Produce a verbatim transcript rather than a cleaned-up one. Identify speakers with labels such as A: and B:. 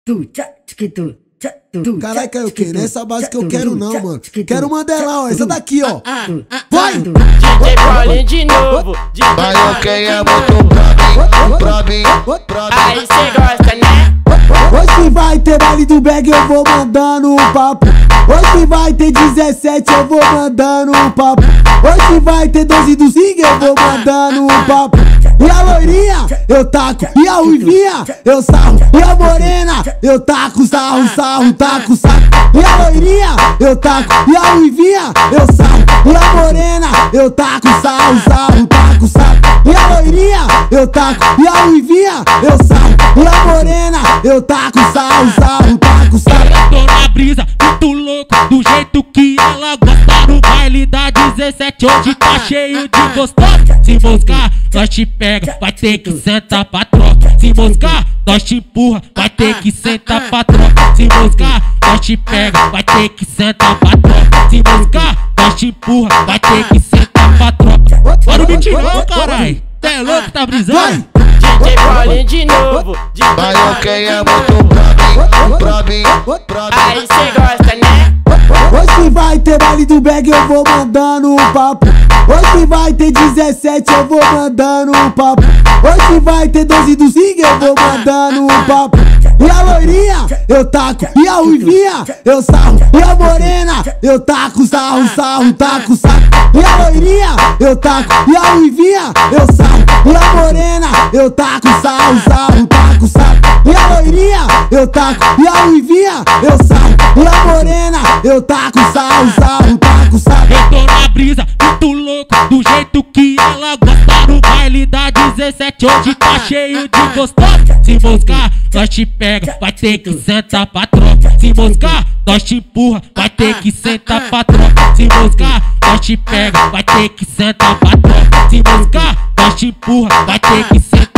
A: Caralho, Caio, que nessa base que eu quero não, mano. Quero Mandelão, ó, essa daqui, ó. Vai!
B: D J Paulinho de novo.
C: Vai, ok, é muito pra mim, pra mim, pra mim.
B: Aí cê gosta, né?
A: Hoje vai ter baile do bag, eu vou mandando um papo. Hoje vai ter dezessete, eu vou mandando um papo. Hoje vai ter doze do Zing, eu vou mandando um papo. E a loirinha, eu taco. E a ruivinha, eu sarro. E a morena, eu taco, sarro, sarro, taco, sarro. E a loirinha, eu taco. E a ruivinha, eu sarro. E a morena, eu taco, sarro, sarro, taco, sarro. E a loirinha, eu taco. E a ruivinha, eu sarro. E a morena, eu taco, sarro, sarro, taco, sarro.
D: Eu tô na brisa, muito louco, do jeito que ela gosta. No baile da dezessete, hoje tá cheio de gostosa. Se moscar, nós te pega, vai ter que sentar pra troca. Se moscar, nós te empurra, vai ter que sentar pra troca. Se moscar, nós te pega, vai ter que sentar pra troca. Se moscar, nós te empurra, vai ter que sentar pra troca. Bora o beat não, carai. Cê é louco, tá brisando?
B: D J Paulinho de novo.
C: Vai, ok, é muito pra mim, pra mim, pra mim.
B: Aí cê gosta, né?
A: Hoje vai ter baile do bag, eu vou mandando um papo. Hoje vai ter dezessete, eu vou mandando um papo. Hoje vai ter doze do Zing, eu vou mandando um papo. E a loirinha, eu taco. E a ruivinha, eu sarro. E a morena, eu taco, sarro, sarro, taco, sarro. E a loirinha, eu taco. E a ruivinha, eu sarro. E a morena, eu taco, sarro, sarro, taco, sarro. E a loirinha, eu taco. E a ruivinha, eu sarro. E a morena, eu taco, sarro, sarro, taco, sarro.
D: Eu tô na brisa, muito louco, do jeito que ela gosta. No baile da dezessete, hoje tá cheio de gostosa. Se moscar, nós te pega, vai ter que sentar pra troca. Se moscar, nós te empurra, vai ter que sentar pra troca. Se moscar, nós te pega, vai ter que sentar pra troca. Se moscar, nós te empurra, vai ter que sentar.